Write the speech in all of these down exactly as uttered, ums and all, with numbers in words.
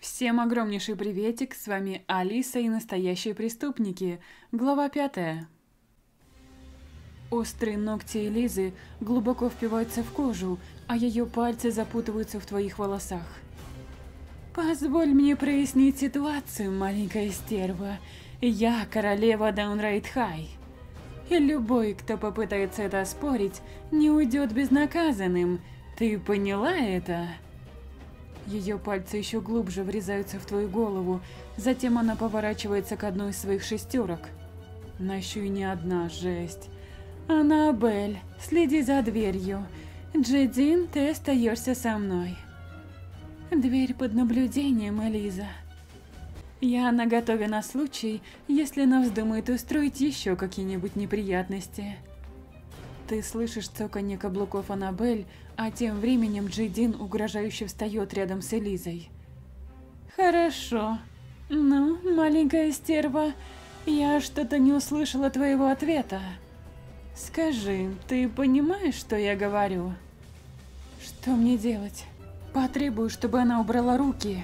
Всем огромнейший приветик, с вами Алиса и настоящие преступники, глава пятая. Острые ногти Элизы глубоко впиваются в кожу, а ее пальцы запутываются в твоих волосах. Позволь мне прояснить ситуацию, маленькая стерва. Я королева Даунрайт Хай. И любой, кто попытается это оспорить, не уйдет безнаказанным. Ты поняла это? Ее пальцы еще глубже врезаются в твою голову, затем она поворачивается к одной из своих шестерок. На еще и не одна жесть. Аннабель, следи за дверью. Джедин, ты остаешься со мной. Дверь под наблюдением, Элиза. Я наготове на случай, если она вздумает устроить еще какие-нибудь неприятности. Ты слышишь цоканье каблуков Аннабель, а тем временем Джейдин угрожающе встает рядом с Элизой. Хорошо. Ну, маленькая стерва, я что-то не услышала твоего ответа. Скажи, ты понимаешь, что я говорю? Что мне делать? Потребую, чтобы она убрала руки.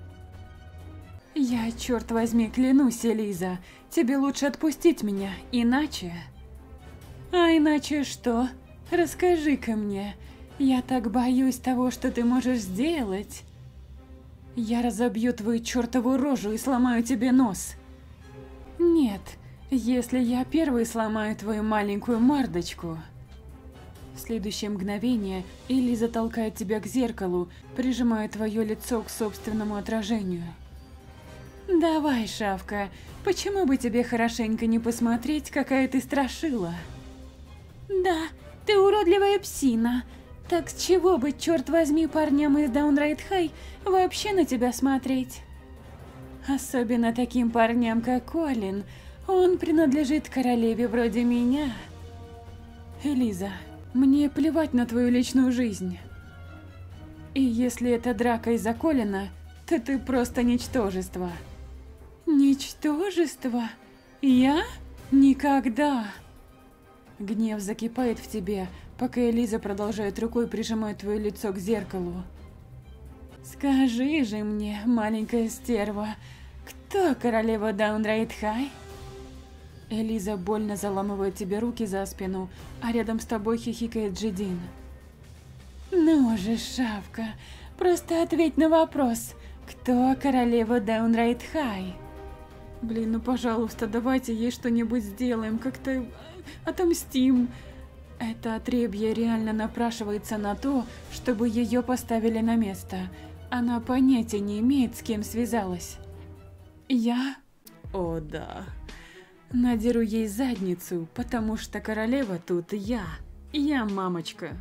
Я, черт возьми, клянусь, Элиза, тебе лучше отпустить меня, иначе... А иначе что? Расскажи-ка мне. Я так боюсь того, что ты можешь сделать. Я разобью твою чертову рожу и сломаю тебе нос. Нет, если я первый сломаю твою маленькую мордочку. В следующее мгновение Элиза толкает тебя к зеркалу, прижимая твое лицо к собственному отражению. Давай, шавка, почему бы тебе хорошенько не посмотреть, какая ты страшила? Да, ты уродливая псина. Так с чего бы, черт возьми, парням из Даунрайт Хай вообще на тебя смотреть? Особенно таким парням, как Колин. Он принадлежит королеве вроде меня. Элиза, мне плевать на твою личную жизнь. И если это драка из-за Колина, то ты просто ничтожество. Ничтожество? Я? Никогда. Гнев закипает в тебе, пока Элиза продолжает рукой прижимать твое лицо к зеркалу. Скажи же мне, маленькая стерва, кто королева Даунрайт Хай? Элиза больно заламывает тебе руки за спину, а рядом с тобой хихикает Джедин. Ну же, шавка, просто ответь на вопрос, кто королева Даунрайт Хай? Блин, ну пожалуйста, давайте ей что-нибудь сделаем, как-то отомстим. Это отребье реально напрашивается на то, чтобы ее поставили на место. Она понятия не имеет, с кем связалась. Я? О да. Надеру ей задницу, потому что королева тут я. Я мамочка.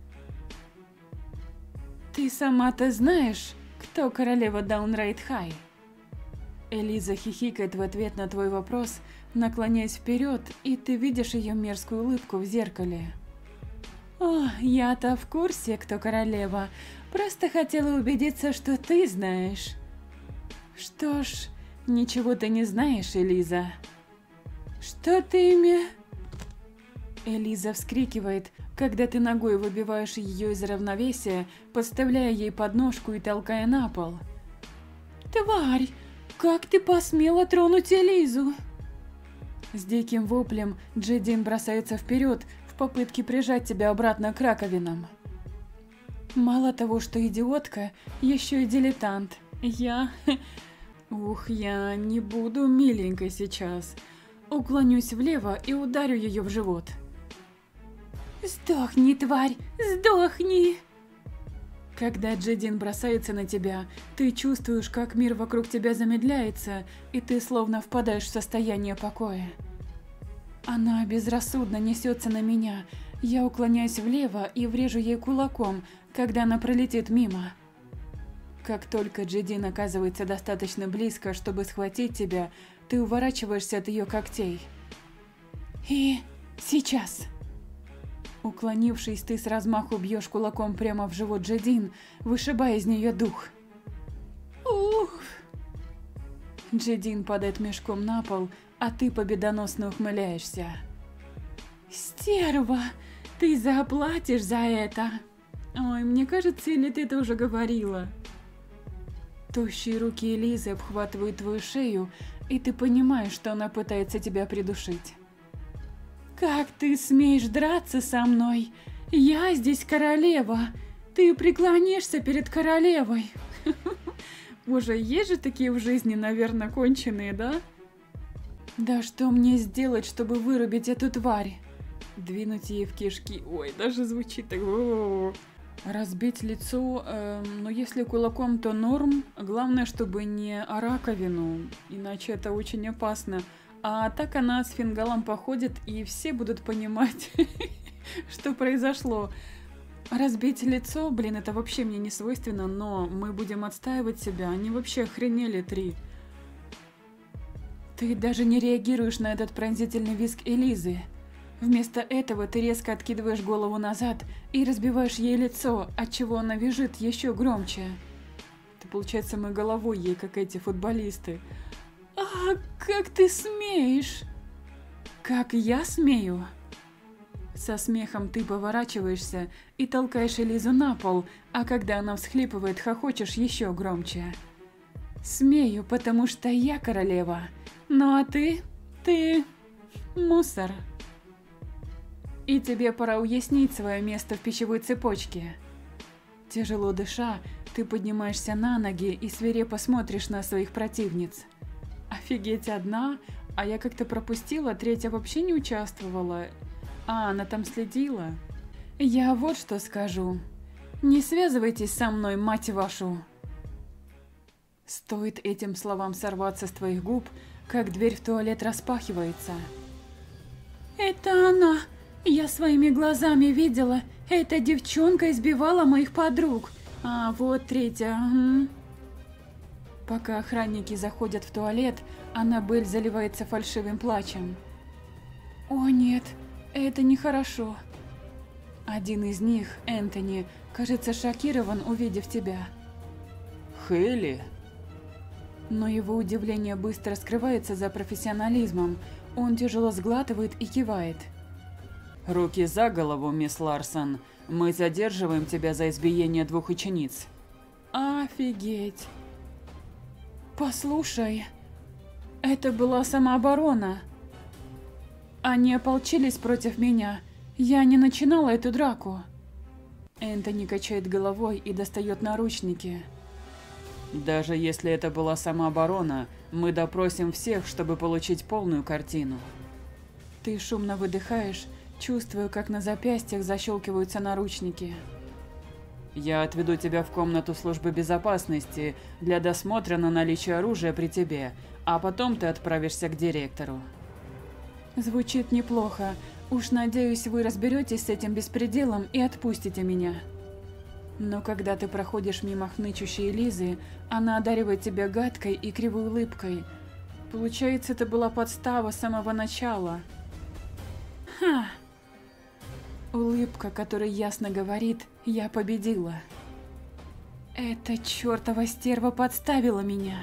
Ты сама-то знаешь, кто королева Даунрайт Хай? Элиза хихикает в ответ на твой вопрос, наклоняясь вперед, и ты видишь ее мерзкую улыбку в зеркале. О, я-то в курсе, кто королева. Просто хотела убедиться, что ты знаешь. Что ж, ничего ты не знаешь, Элиза. Что ты име... Элиза вскрикивает, когда ты ногой выбиваешь ее из равновесия, подставляя ей подножку и толкая на пол. Тварь! Как ты посмела тронуть Элизу? С диким воплем Джедин бросается вперед в попытке прижать тебя обратно к раковинам. Мало того, что идиотка, еще и дилетант. Я... Ух, я не буду миленькой сейчас. Уклонюсь влево и ударю ее в живот. Сдохни, тварь, сдохни! Когда Джедин бросается на тебя, ты чувствуешь, как мир вокруг тебя замедляется, и ты словно впадаешь в состояние покоя. Она безрассудно несется на меня, я уклоняюсь влево и врежу ей кулаком, когда она пролетит мимо. Как только Джедин оказывается достаточно близко, чтобы схватить тебя, ты уворачиваешься от ее когтей. И сейчас... Уклонившись, ты с размаху бьешь кулаком прямо в живот Джедин, вышибая из нее дух. Ух! Джедин падает мешком на пол, а ты победоносно ухмыляешься. Стерва, ты заплатишь за это. Ой, мне кажется, или ты это уже говорила. Тощие руки Элизы обхватывают твою шею, и ты понимаешь, что она пытается тебя придушить. «Как ты смеешь драться со мной? Я здесь королева. Ты преклонишься перед королевой». Боже, есть же такие в жизни, наверное, конченые, да? Да что мне сделать, чтобы вырубить эту тварь? Двинуть ей в кишки. Ой, даже звучит так. О-о-о. Разбить лицо, э, но если кулаком, то норм. Главное, чтобы не о раковину, иначе это очень опасно. А так она с фингалом походит, и все будут понимать, что произошло. Разбить лицо, блин, это вообще мне не свойственно, но мы будем отстаивать себя. Они вообще охренели, три. Ты даже не реагируешь на этот пронзительный визг Элизы. Вместо этого ты резко откидываешь голову назад и разбиваешь ей лицо, отчего она визжит еще громче. Ты, получается, мы головой ей, как эти футболисты. А, как ты смеешь? Как я смею? Со смехом ты поворачиваешься и толкаешь Элизу на пол, а когда она всхлипывает, хохочешь еще громче. Смею, потому что я королева. Ну а ты? Ты... мусор. И тебе пора уяснить свое место в пищевой цепочке. Тяжело дыша, ты поднимаешься на ноги и свирепо смотришь на своих противниц. Офигеть, одна, а я как-то пропустила, третья вообще не участвовала. А, она там следила. Я вот что скажу. Не связывайтесь со мной, мать вашу. Стоит этим словам сорваться с твоих губ, как дверь в туалет распахивается. Это она! Я своими глазами видела. Эта девчонка избивала моих подруг. А вот третья. Угу. Пока охранники заходят в туалет, Аннабель заливается фальшивым плачем. О нет, это нехорошо. Один из них, Энтони, кажется шокирован, увидев тебя. Хейли? Но его удивление быстро скрывается за профессионализмом. Он тяжело сглатывает и кивает. Руки за голову, мисс Ларсон. Мы задерживаем тебя за избиение двух учениц. Офигеть. Послушай, это была самооборона. Они ополчились против меня. Я не начинала эту драку. Энтони качает головой и достает наручники. Даже если это была самооборона, мы допросим всех, чтобы получить полную картину. Ты шумно выдыхаешь, чувствуя, как на запястьях защелкиваются наручники. Я отведу тебя в комнату службы безопасности для досмотра на наличие оружия при тебе, а потом ты отправишься к директору. Звучит неплохо. Уж надеюсь, вы разберетесь с этим беспределом и отпустите меня. Но когда ты проходишь мимо хнычущей Лизы, она одаривает тебя гадкой и кривой улыбкой. Получается, это была подстава с самого начала. Ха! Улыбка, которая ясно говорит: «Я победила». Эта чертова стерва подставила меня.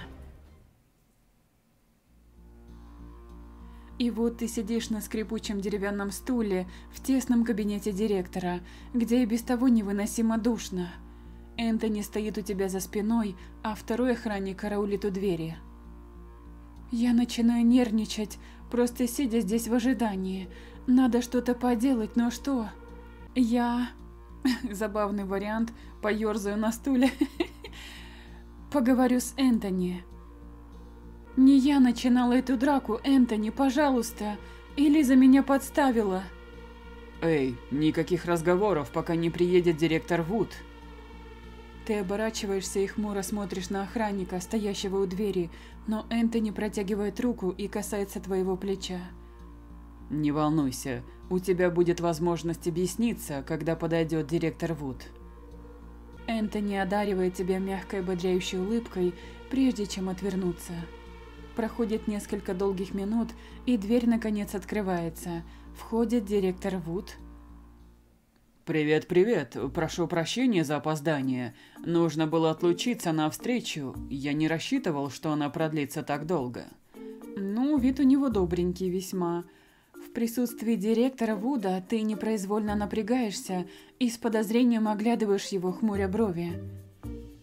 И вот ты сидишь на скрипучем деревянном стуле в тесном кабинете директора, где и без того невыносимо душно. Энтони стоит у тебя за спиной, а второй охранник караулит у двери. Я начинаю нервничать, просто сидя здесь в ожидании. Надо что-то поделать, но что? Я... Забавный вариант, поерзаю на стуле. Поговорю с Энтони. Не я начинала эту драку, Энтони, пожалуйста. Элиза меня подставила. Эй, никаких разговоров, пока не приедет директор Вуд. Ты оборачиваешься и хмуро смотришь на охранника, стоящего у двери, но Энтони протягивает руку и касается твоего плеча. Не волнуйся, у тебя будет возможность объясниться, когда подойдет директор Вуд. Энтони одаривает тебя мягкой ободряющей улыбкой, прежде чем отвернуться. Проходит несколько долгих минут, и дверь наконец открывается. Входит директор Вуд. Привет, привет. Прошу прощения за опоздание. Нужно было отлучиться на встречу. Я не рассчитывал, что она продлится так долго. Ну, вид у него добренький весьма. В присутствии директора Вуда ты непроизвольно напрягаешься и с подозрением оглядываешь его, хмуря брови.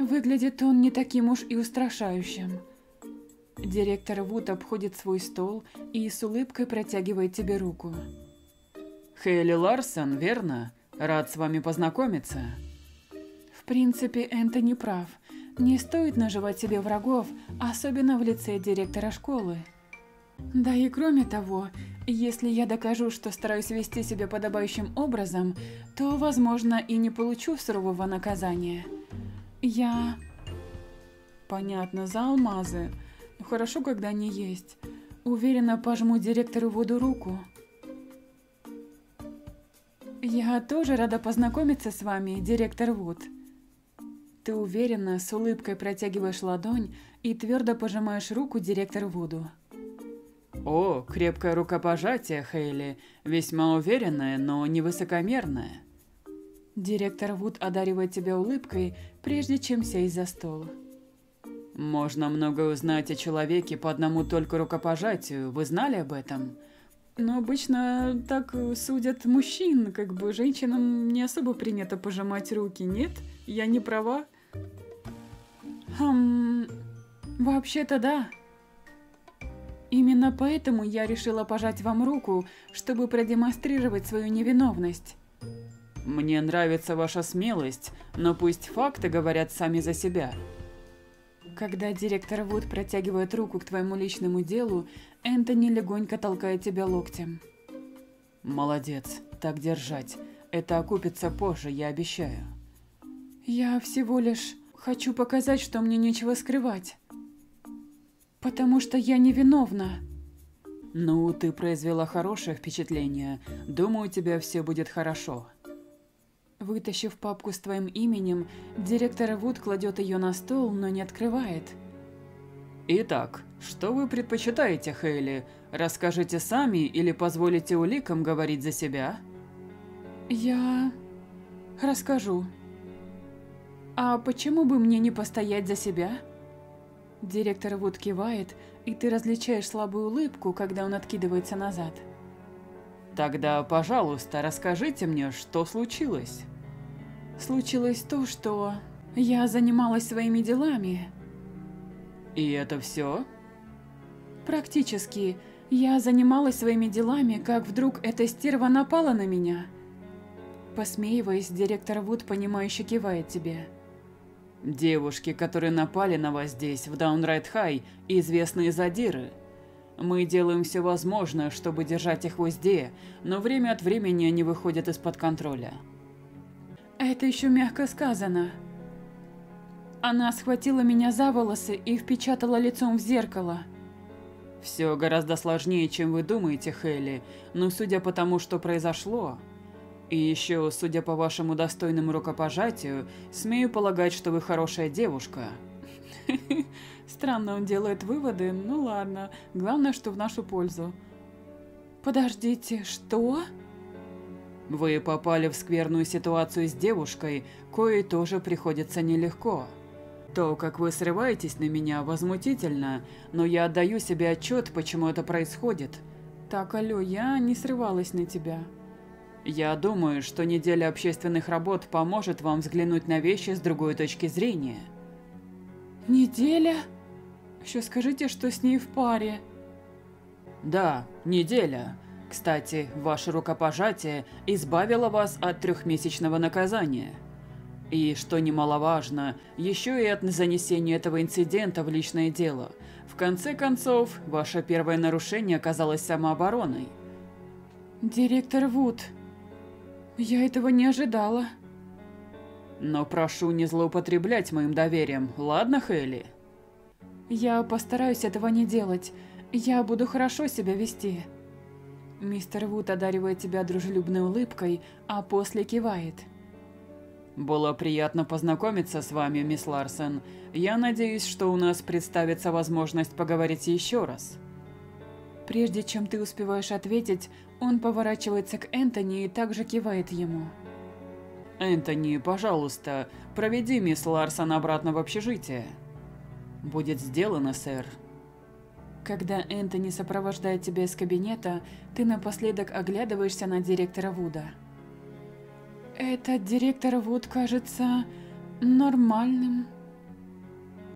Выглядит он не таким уж и устрашающим. Директор Вуд обходит свой стол и с улыбкой протягивает тебе руку. Хейли Ларсон, верно? Рад с вами познакомиться. В принципе, Энтони прав. Не стоит наживать себе врагов, особенно в лице директора школы. Да и кроме того, если я докажу, что стараюсь вести себя подобающим образом, то, возможно, и не получу сурового наказания. Я... Понятно, за алмазы. Хорошо, когда они есть. Уверенно пожму директору Вуду руку. Я тоже рада познакомиться с вами, директор Вуд. Ты уверенно, с улыбкой протягиваешь ладонь и твердо пожимаешь руку директору Вуду. О, крепкое рукопожатие, Хейли. Весьма уверенное, но не высокомерное. Директор Вуд одаривает тебя улыбкой, прежде чем сесть за стол. Можно многое узнать о человеке по одному только рукопожатию. Вы знали об этом? Но обычно так судят мужчин, как бы женщинам не особо принято пожимать руки, нет? Я не права? Хм... Вообще-то да. Именно поэтому я решила пожать вам руку, чтобы продемонстрировать свою невиновность. Мне нравится ваша смелость, но пусть факты говорят сами за себя. Когда директор Вуд протягивает руку к твоему личному делу, Энтони легонько толкает тебя локтем. Молодец, так держать. Это окупится позже, я обещаю. Я всего лишь хочу показать, что мне нечего скрывать. Потому что я невиновна. Ну, ты произвела хорошее впечатление. Думаю, у тебя все будет хорошо. Вытащив папку с твоим именем, директор Вуд кладет ее на стол, но не открывает. Итак, что вы предпочитаете, Хейли? Расскажите сами или позволите уликам говорить за себя? Я... расскажу. А почему бы мне не постоять за себя? Директор Вуд кивает, и ты различаешь слабую улыбку, когда он откидывается назад. Тогда, пожалуйста, расскажите мне, что случилось. Случилось то, что я занималась своими делами. И это все? Практически. Я занималась своими делами, как вдруг эта стерва напала на меня. Посмеиваясь, директор Вуд понимающе кивает тебе. Девушки, которые напали на вас здесь, в Даунрайт-Хай, известные задиры. Мы делаем все возможное, чтобы держать их в узде, но время от времени они выходят из-под контроля. Это еще мягко сказано. Она схватила меня за волосы и впечатала лицом в зеркало. Все гораздо сложнее, чем вы думаете, Хейли, но судя по тому, что произошло, и еще, судя по вашему достойному рукопожатию, смею полагать, что вы хорошая девушка. Странно он делает выводы, ну ладно, главное, что в нашу пользу. Подождите, что? Вы попали в скверную ситуацию с девушкой, коей тоже приходится нелегко. То, как вы срываетесь на меня, возмутительно, но я отдаю себе отчет, почему это происходит. Так, алло, я не срывалась на тебя. Я думаю, что неделя общественных работ поможет вам взглянуть на вещи с другой точки зрения. Неделя? Еще скажите, что с ней в паре. Да, неделя. Кстати, ваше рукопожатие избавило вас от трехмесячного наказания. И, что немаловажно, еще и от занесения этого инцидента в личное дело. В конце концов, ваше первое нарушение оказалось самообороной. Директор Вуд, я этого не ожидала. Но прошу не злоупотреблять моим доверием, ладно, Хейли? Я постараюсь этого не делать. Я буду хорошо себя вести. Мистер Вуд одаривает тебя дружелюбной улыбкой, а после кивает. Было приятно познакомиться с вами, мисс Ларсон. Я надеюсь, что у нас представится возможность поговорить еще раз. Прежде чем ты успеваешь ответить, он поворачивается к Энтони и также кивает ему. Энтони, пожалуйста, проведи мисс Ларсон обратно в общежитие. Будет сделано, сэр. Когда Энтони сопровождает тебя из кабинета, ты напоследок оглядываешься на директора Вуда. Этот директор Вуд кажется нормальным.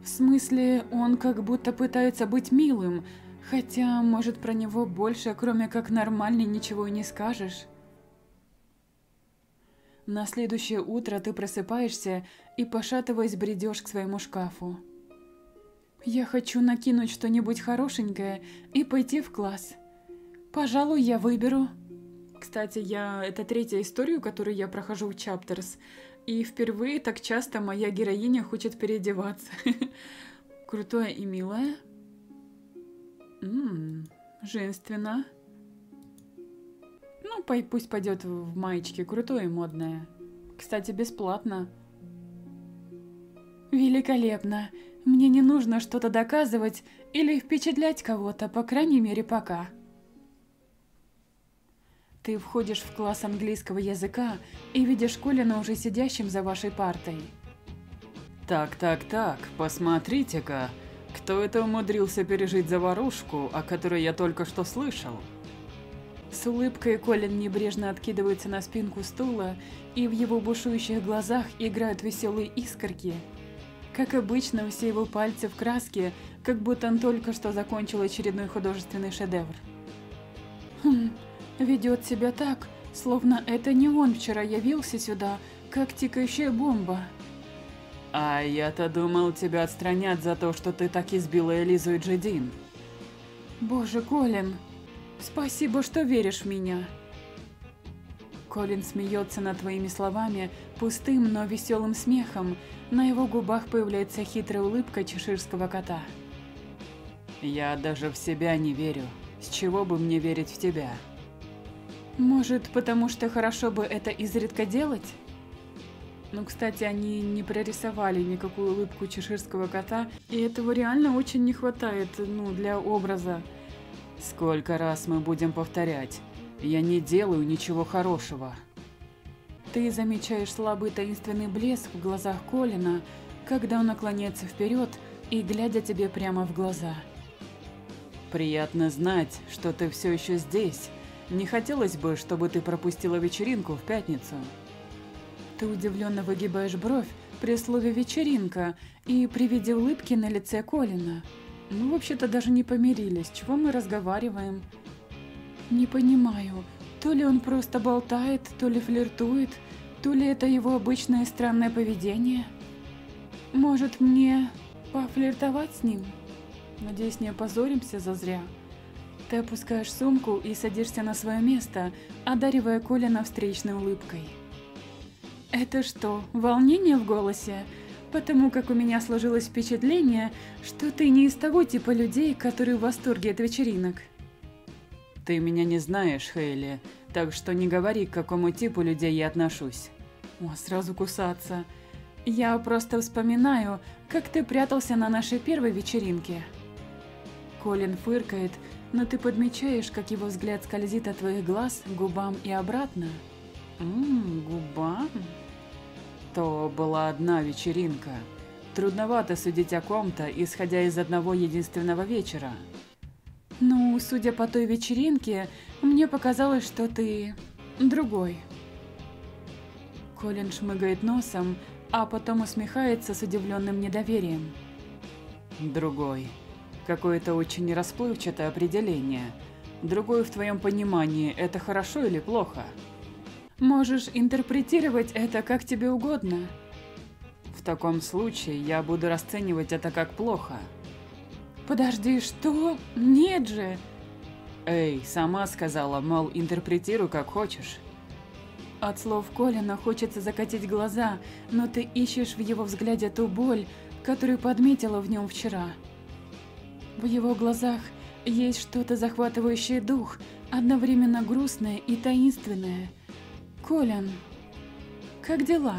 В смысле, он как будто пытается быть милым, хотя, может, про него больше, кроме как нормальный, ничего и не скажешь. На следующее утро ты просыпаешься и, пошатываясь, бредешь к своему шкафу. Я хочу накинуть что-нибудь хорошенькое и пойти в класс. Пожалуй, я выберу. Кстати, я... это третья история, которую я прохожу в Chapters, и впервые так часто моя героиня хочет переодеваться. Крутое и милое. Ммм, женственно. Ну, пусть пойдет в маечке, крутое и модное. Кстати, бесплатно. Великолепно. Мне не нужно что-то доказывать или впечатлять кого-то, по крайней мере, пока. Ты входишь в класс английского языка и видишь Колина уже сидящим за вашей партой. Так, так, так, посмотрите-ка, кто это умудрился пережить заварушку, о которой я только что слышал? С улыбкой Колин небрежно откидывается на спинку стула, и в его бушующих глазах играют веселые искорки. Как обычно, все его пальцы в краске, как будто он только что закончил очередной художественный шедевр. Хм, ведет себя так, словно это не он вчера явился сюда, как тикающая бомба. А я-то думал, тебя отстранят за то, что ты так избила Элизу и Джедин. Боже, Колин, спасибо, что веришь в меня. Колин смеется над твоими словами пустым, но веселым смехом. На его губах появляется хитрая улыбка чеширского кота. Я даже в себя не верю. С чего бы мне верить в тебя? Может, потому что хорошо бы это изредка делать? Ну, кстати, они не прорисовали никакую улыбку чеширского кота, и этого реально очень не хватает, ну, для образа. Сколько раз мы будем повторять? Я не делаю ничего хорошего. Ты замечаешь слабый таинственный блеск в глазах Колина, когда он наклоняется вперед и глядя тебе прямо в глаза. Приятно знать, что ты все еще здесь. Не хотелось бы, чтобы ты пропустила вечеринку в пятницу. Ты удивленно выгибаешь бровь при слове «вечеринка» и при виде улыбки на лице Колина. Ну, вообще-то даже не помирились, чего мы разговариваем? Не понимаю, то ли он просто болтает, то ли флиртует, то ли это его обычное странное поведение. Может, мне пофлиртовать с ним? Надеюсь, не опозоримся зазря. Ты опускаешь сумку и садишься на свое место, одаривая Колина встречной улыбкой. Это что, волнение в голосе? Потому как у меня сложилось впечатление, что ты не из того типа людей, которые в восторге от вечеринок. Ты меня не знаешь, Хейли, так что не говори, к какому типу людей я отношусь. О, сразу кусаться. Я просто вспоминаю, как ты прятался на нашей первой вечеринке. Колин фыркает, но ты подмечаешь, как его взгляд скользит от твоих глаз к губам и обратно. Ммм, губам? То была одна вечеринка. Трудновато судить о ком-то, исходя из одного единственного вечера. Ну, судя по той вечеринке, мне показалось, что ты другой. Колин шмыгает носом, а потом усмехается с удивленным недоверием. Другой. Какое-то очень расплывчатое определение. Другой в твоем понимании – это хорошо или плохо? Можешь интерпретировать это как тебе угодно. В таком случае я буду расценивать это как плохо. Подожди, что? Нет же! Эй, сама сказала, мол, интерпретируй как хочешь. От слов Колина хочется закатить глаза, но ты ищешь в его взгляде ту боль, которую подметила в нем вчера. В его глазах есть что-то захватывающее дух, одновременно грустное и таинственное. Колин, как дела?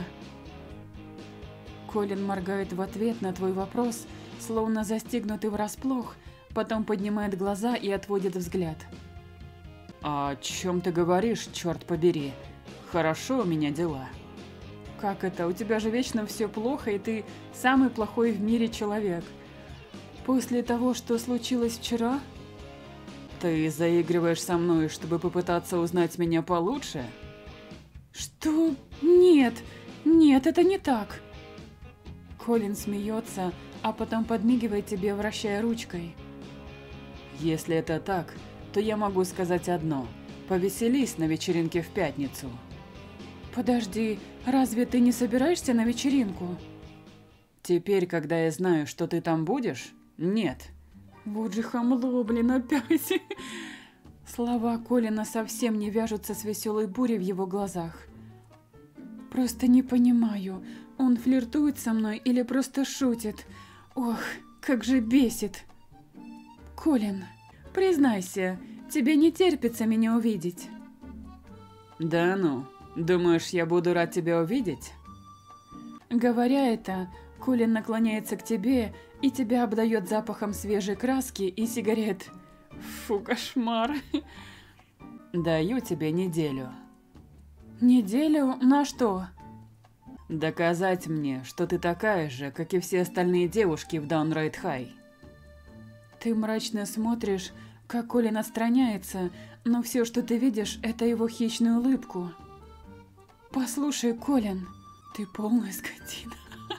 Колин моргает в ответ на твой вопрос, словно застигнутый врасплох, потом поднимает глаза и отводит взгляд. «О чем ты говоришь, черт побери? Хорошо у меня дела». «Как это? У тебя же вечно все плохо, и ты самый плохой в мире человек. После того, что случилось вчера?» «Ты заигрываешь со мной, чтобы попытаться узнать меня получше?» «Что? Нет, нет, это не так». Колин смеется, а потом подмигивает тебе, вращая ручкой. Если это так, то я могу сказать одно. Повеселись на вечеринке в пятницу. Подожди, разве ты не собираешься на вечеринку? Теперь, когда я знаю, что ты там будешь, нет. Вот же хамло, блин, опять. Слова Колина совсем не вяжутся с веселой бурей в его глазах. Просто не понимаю, он флиртует со мной или просто шутит. Ох, как же бесит. Колин, признайся, тебе не терпится меня увидеть. Да ну, думаешь, я буду рад тебя увидеть? Говоря это, Колин наклоняется к тебе и тебя обдает запахом свежей краски и сигарет. Фу, кошмар. Даю тебе неделю. Неделю? На что? Доказать мне, что ты такая же, как и все остальные девушки в Даунрайт Хай. Ты мрачно смотришь, как Колин отстраняется, но все, что ты видишь, это его хищную улыбку. Послушай, Колин, ты полная скотина.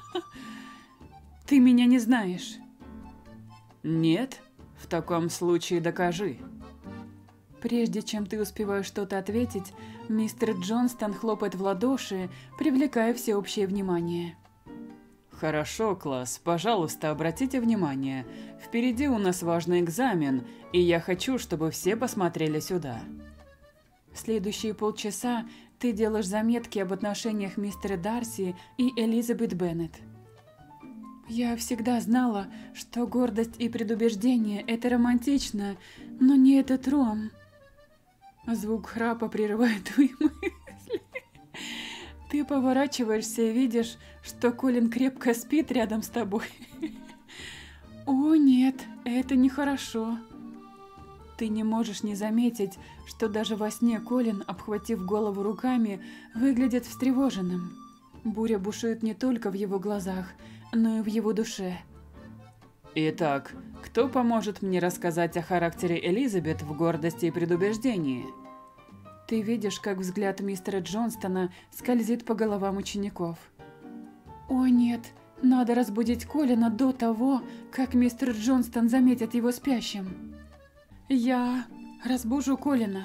Ты меня не знаешь. Нет? В таком случае докажи. Прежде чем ты успеваешь что-то ответить, мистер Джонстон хлопает в ладоши, привлекая всеобщее внимание. Хорошо, класс, пожалуйста, обратите внимание. Впереди у нас важный экзамен, и я хочу, чтобы все посмотрели сюда. В следующие полчаса ты делаешь заметки об отношениях мистера Дарси и Элизабет Беннет. Я всегда знала, что гордость и предубеждение – это романтично, но не этот ром. Звук храпа прерывает твои мысли. Ты поворачиваешься и видишь, что Колин крепко спит рядом с тобой. О нет, это нехорошо. Ты не можешь не заметить, что даже во сне Колин, обхватив голову руками, выглядит встревоженным. Буря бушует не только в его глазах, но и в его душе. Итак, кто поможет мне рассказать о характере Элизабет в гордости и предубеждении? Ты видишь, как взгляд мистера Джонстона скользит по головам учеников. О нет, надо разбудить Колина до того, как мистер Джонстон заметит его спящим. Я разбужу Колина.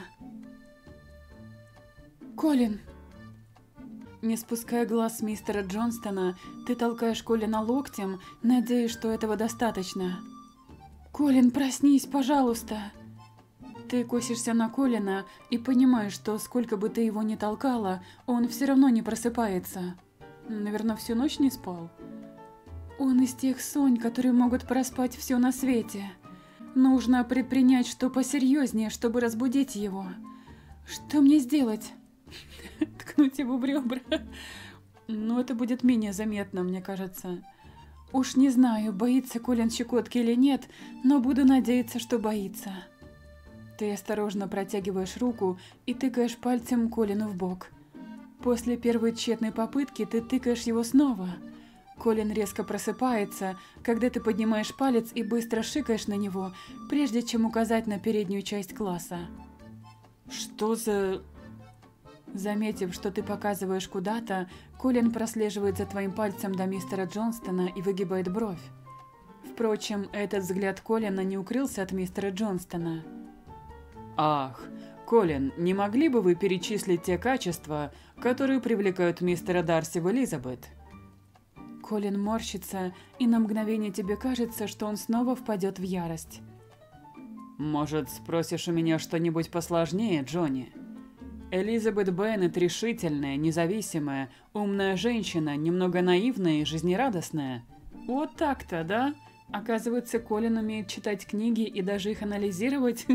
Колин. Не спуская глаз с мистера Джонстона, ты толкаешь Колина локтем, надеясь, что этого достаточно. «Колин, проснись, пожалуйста!» Ты косишься на Колина и понимаешь, что сколько бы ты его ни толкала, он все равно не просыпается. Наверное, всю ночь не спал. Он из тех сонь, которые могут проспать все на свете. Нужно предпринять что посерьезнее, чтобы разбудить его. Что мне сделать? Ткнуть его в ребра? Ну, это будет менее заметно, мне кажется. Уж не знаю, боится Колин щекотки или нет, но буду надеяться, что боится. Ты осторожно протягиваешь руку и тыкаешь пальцем Колину в бок. После первой тщетной попытки ты тыкаешь его снова. Колин резко просыпается, когда ты поднимаешь палец и быстро шикаешь на него, прежде чем указать на переднюю часть класса. Что за... Заметив, что ты показываешь куда-то, Колин прослеживает за твоим пальцем до мистера Джонстона и выгибает бровь. Впрочем, этот взгляд Колина не укрылся от мистера Джонстона. Ах, Колин, не могли бы вы перечислить те качества, которые привлекают мистера Дарси в Элизабет? Колин морщится, и на мгновение тебе кажется, что он снова впадет в ярость. Может, спросишь у меня что-нибудь посложнее, Джонни? Элизабет Беннет решительная, независимая, умная женщина, немного наивная и жизнерадостная. Вот так-то, да? Оказывается, Колин умеет читать книги и даже их анализировать.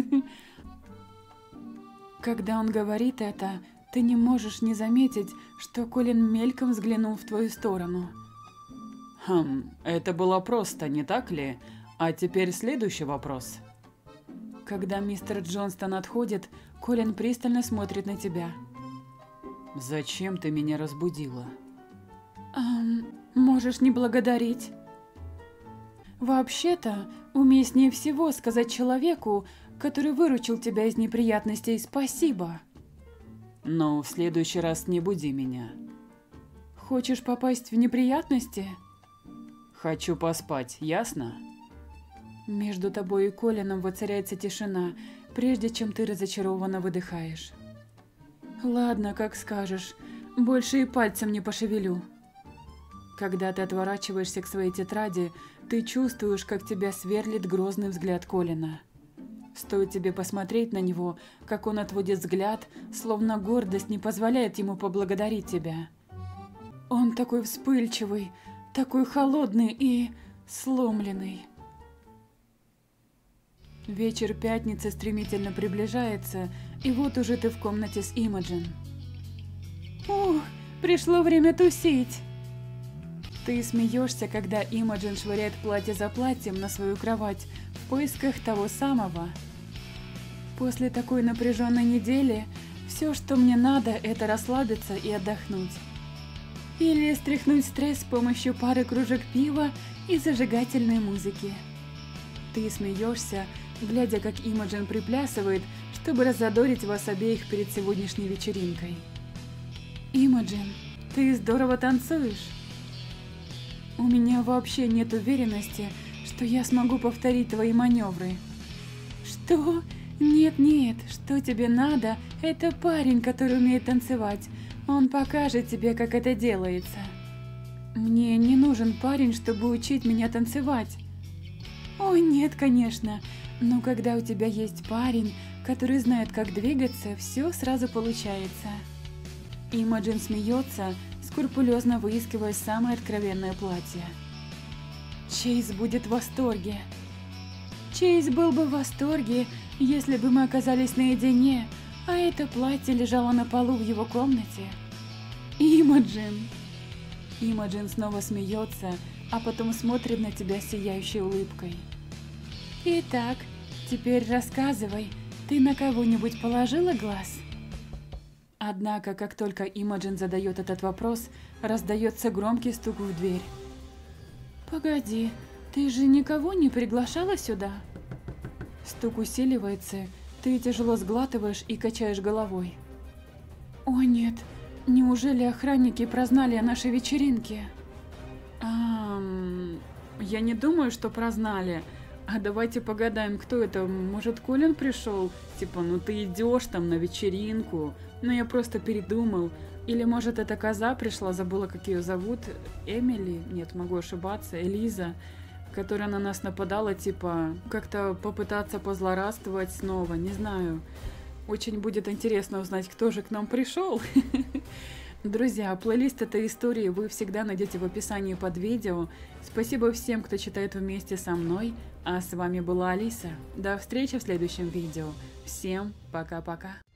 Когда он говорит это, ты не можешь не заметить, что Колин мельком взглянул в твою сторону. Хм, это было просто, не так ли? А теперь следующий вопрос. Когда мистер Джонстон отходит, Колин пристально смотрит на тебя. Зачем ты меня разбудила? Эм, можешь не благодарить. Вообще-то, уместнее всего сказать человеку, который выручил тебя из неприятностей, спасибо. Но в следующий раз не буди меня. Хочешь попасть в неприятности? Хочу поспать, ясно? Между тобой и Колином воцаряется тишина, прежде чем ты разочарованно выдыхаешь. Ладно, как скажешь, больше и пальцем не пошевелю. Когда ты отворачиваешься к своей тетради, ты чувствуешь, как тебя сверлит грозный взгляд Колина. Стоит тебе посмотреть на него, как он отводит взгляд, словно гордость не позволяет ему поблагодарить тебя. Он такой вспыльчивый, такой холодный и сломленный. Вечер пятницы стремительно приближается, и вот уже ты в комнате с Имаджин. Ух, пришло время тусить! Ты смеешься, когда Имаджин швыряет платье за платьем на свою кровать в поисках того самого. После такой напряженной недели все, что мне надо, это расслабиться и отдохнуть. Или стряхнуть стресс с помощью пары кружек пива и зажигательной музыки. Ты смеешься, глядя, как Имаджин приплясывает, чтобы раззадорить вас обеих перед сегодняшней вечеринкой. Имаджин, ты здорово танцуешь. У меня вообще нет уверенности, что я смогу повторить твои маневры. Что? Нет-нет, что тебе надо? Это парень, который умеет танцевать. Он покажет тебе, как это делается. Мне не нужен парень, чтобы учить меня танцевать. Ой, нет, конечно. Но когда у тебя есть парень, который знает, как двигаться, все сразу получается. Имаджин смеется, скрупулезно выискивая самое откровенное платье. Чейз будет в восторге. Чейз был бы в восторге, если бы мы оказались наедине, а это платье лежало на полу в его комнате. Имаджин! Имаджин снова смеется, а потом смотрит на тебя сияющей улыбкой. Итак, теперь рассказывай, ты на кого-нибудь положила глаз? Однако, как только Имаджин задает этот вопрос, раздается громкий стук в дверь. Погоди, ты же никого не приглашала сюда? Стук усиливается, ты тяжело сглатываешь и качаешь головой. О нет, неужели охранники прознали о нашей вечеринке? А, я не думаю, что прознали. А давайте погадаем, кто это. Может, Колин пришел? Типа, ну ты идешь там на вечеринку. Но я просто передумал. Или может, эта коза пришла, забыла, как ее зовут. Эмили? Нет, могу ошибаться. Элиза, которая на нас нападала, типа, как-то попытаться позлорадствовать снова. Не знаю. Очень будет интересно узнать, кто же к нам пришел. Друзья, плейлист этой истории вы всегда найдете в описании под видео. Спасибо всем, кто читает вместе со мной. А с вами была Алиса. До встречи в следующем видео. Всем пока-пока.